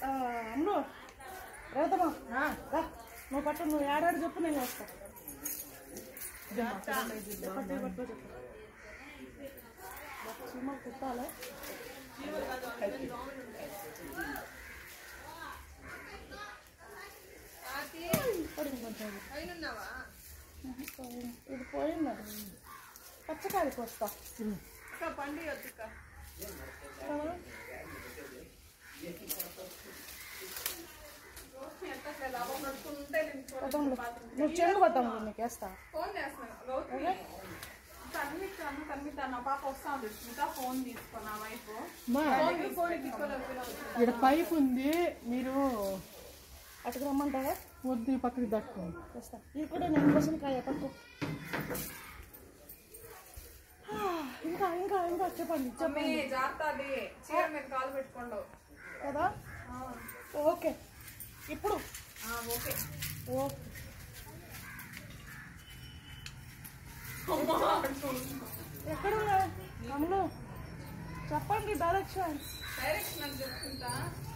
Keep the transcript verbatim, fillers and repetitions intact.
అమ్ములు రేతమ్మా రా నువ్వు పట్టు నువ్వు ఏడాడు చెప్పు నేను వస్తా పట్టు పట్టు చెప్పు చీమలు కుట్టాలి ఇది పోయింది పచ్చకాయకి వస్తా పండుగ నువ్వు చెంగు పడతాము నీకు వేస్తా ఫోన్ చేస్తాను తన్మితాను తన్మితాను పాప వస్తా ఉంటుంది ఇంకా ఫోన్ తీసుకో నా వైపు ఇక్కడ పైప్ ఉంది మీరు అటుకు రమ్మంటావా వద్దు పక్కకి దట్టుకోండి వస్తా ఇది కూడా నేను కోసం కాయ పట్టు ఇంకా ఇంకా ఇంకా చెప్పండి చెప్పండి జాగ్రత్త చీర మీద కాలు పెట్టుకోండు కదా ఓకే ఇప్పుడు ఓకే ఓకే ఎక్కడ ఉన్నావు అమ్ములు చెప్పండి డైరెక్షన్ డైరెక్షన్ అని చెప్తుంటా